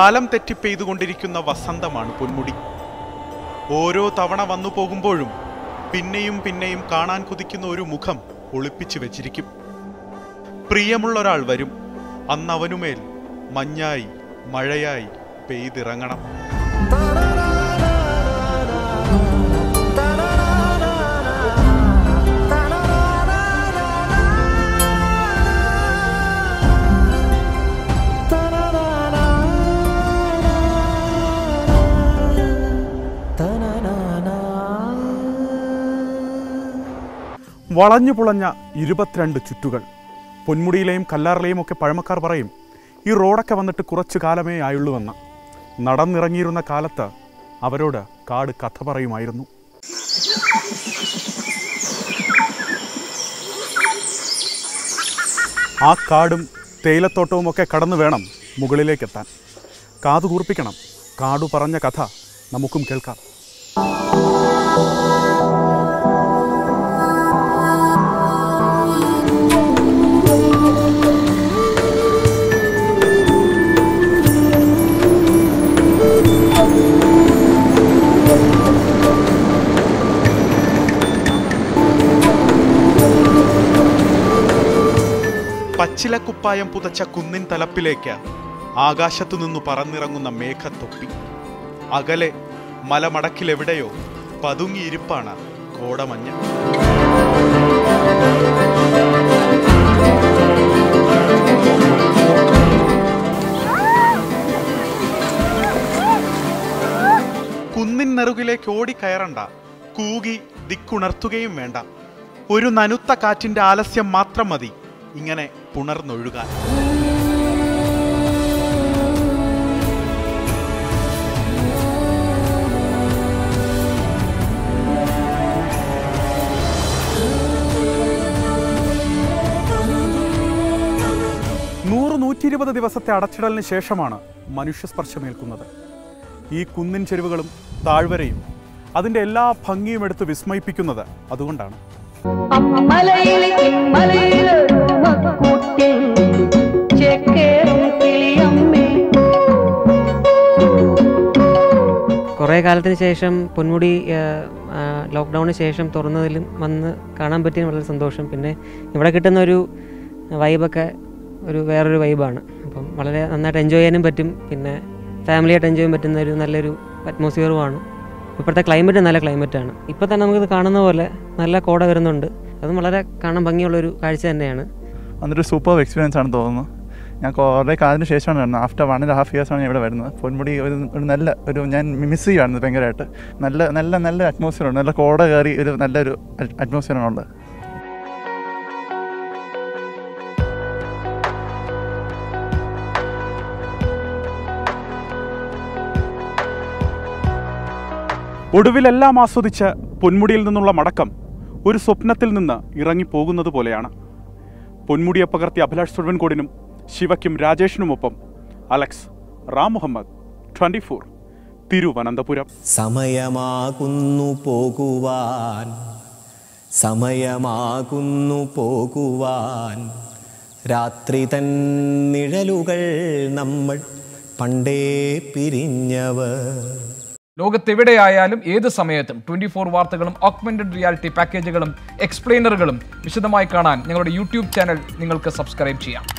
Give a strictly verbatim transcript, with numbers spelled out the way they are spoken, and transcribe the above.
കാലം തെറ്റി പെയ്തുകൊണ്ടിരിക്കുന്ന വസന്തമാണ് പൊന്മുടി. ഓരോ തവണ വന്നു പോകുമ്പോഴും പിന്നെയും പിന്നെയും കാണാൻ കൊതിക്കുന്ന ഒരു മുഖം ഒളിപ്പിച്ചു വെച്ചിരിക്കും. പ്രിയമുള്ളൊരാൾ വരും, അന്നവനുമേൽ മഞ്ഞായി മഴയായി പെയ്തിറങ്ങണം. വളഞ്ഞു പുളഞ്ഞ ഇരുപത്തിരണ്ട് ചുറ്റുകൾ. പൊന്മുടിയിലെയും കല്ലാറിലെയും ഒക്കെ പഴമക്കാർ പറയും ഈ റോഡൊക്കെ വന്നിട്ട് കുറച്ചു കാലമേ ആയുള്ളൂവെന്ന്. നടന്നിറങ്ങിയിരുന്ന കാലത്ത് അവരോട് കാട് കഥ പറയുമായിരുന്നു. ആ കാടും തേയിലത്തോട്ടവും ഒക്കെ കടന്നു വേണം മുകളിലേക്കെത്താൻ. കാതു കൂർപ്പിക്കണം. കാടു പറഞ്ഞ കഥ നമുക്കും കേൾക്കാം. പച്ചിലക്കുപ്പായം പുതച്ച കുന്നിൻ തലപ്പിലേക്ക് ആകാശത്തു നിന്നു പറന്നിറങ്ങുന്ന മേഘത്തൊപ്പി. അകലെ മലമടക്കിലെവിടെയോ പതുങ്ങിയിരിപ്പാണ് കോടമഞ്ഞ്. കുന്നിൻ നെറുകിലേക്ക് ഓടിക്കയറണ്ട, കൂകി ദിക്കുണർത്തുകയും വേണ്ട. ഒരു നനുത്ത കാറ്റിന്റെ ആലസ്യം മാത്രം മതി ഇങ്ങനെ പുണർന്നൊഴുകാൻ. നൂറ് നൂറ്റി ഇരുപത് ദിവസത്തെ അടച്ചിടലിന് ശേഷമാണ് മനുഷ്യസ്പർശമേൽക്കുന്നത്. ഈ കുന്നിൻ ചെരുവുകളും താഴ്വരയും അതിൻ്റെ എല്ലാ ഭംഗിയും എടുത്ത് വിസ്മയിപ്പിക്കുന്നത് അതുകൊണ്ടാണ്. കുറേ കാലത്തിന് ശേഷം പൊന്മുടി ലോക്ക്ഡൗണിന് ശേഷം തുറന്നതിലും വന്ന് കാണാൻ പറ്റിയ വളരെ സന്തോഷം. പിന്നെ ഇവിടെ കിട്ടുന്ന ഒരു വൈബൊക്കെ ഒരു വേറൊരു വൈബാണ്. അപ്പം വളരെ നന്നായിട്ട് എൻജോയ് ചെയ്യാനും പറ്റും. പിന്നെ ഫാമിലിയായിട്ട് എൻജോയ് ചെയ്യാൻ പറ്റുന്ന ഒരു നല്ലൊരു അറ്റ്മോസ്ഫിയറുമാണ്. ഇപ്പോഴത്തെ ക്ലൈമറ്റ് നല്ല ക്ലൈമറ്റാണ്. ഇപ്പോൾ തന്നെ നമുക്കിത് കാണുന്ന പോലെ നല്ല കോട വരുന്നുണ്ട്. അതും വളരെ കാണാൻ ഭംഗിയുള്ളൊരു കാഴ്ച തന്നെയാണ്. അതൊരു സൂപ്പർ എക്സ്പീരിയൻസ് ആണ് തോന്നുന്നു. ഞാൻ കുറേ കാലത്തിന് ശേഷമാണ് വരുന്നത്. ആഫ്റ്റർ വൺ ആൻഡ് ഹാഫ് ഇയേഴ്സാണ് ഞാൻ ഇവിടെ വരുന്നത്. പൊന്മുടി ഒരു ഒരു നല്ല ഒരു ഞാൻ മിസ് ചെയ്യുകയാണ് ഭയങ്കരമായിട്ട്. നല്ല നല്ല നല്ല അറ്റ്മോസ്ഫിയറുണ്ട്. നല്ല കോട കയറി ഒരു നല്ലൊരു അറ്റ്മോസ്ഫിയറാണുള്ളത്. ഒടുവിലെല്ലാം ആസ്വദിച്ച് പൊന്മുടിയിൽ നിന്നുള്ള മടക്കം ഒരു സ്വപ്നത്തിൽ നിന്ന് ഇറങ്ങിപ്പോകുന്നത് പോലെയാണ്. പൊന്മുടിയെ പകർത്തിയ അഭിലാഷ് സുഴവൻകോടിനും ശിവയ്ക്കും രാജേഷിനുമൊപ്പം Alex Ram Muhammad, twenty four, Thiruvananthapuram. സമയമാകുന്നു പോകുവാൻ, സമയമാകുന്നു പോകുവാൻ, രാത്രി തൻ നിഴലുകൾ നമ്മൾ പണ്ടേ പിരിഞ്ഞവർ. ലോകത്തെവിടെയായാലും ഏത് സമയത്തും ട്വന്റി ഫോർ വാർത്തകളും ഓഗ്മെന്റഡ് റിയാലിറ്റി പാക്കേജുകളും എക്സ്പ്ലെയിനറുകളും വിശദമായി കാണാൻ ഞങ്ങളുടെ യൂട്യൂബ് ചാനൽ നിങ്ങൾക്ക് സബ്സ്ക്രൈബ് ചെയ്യാം.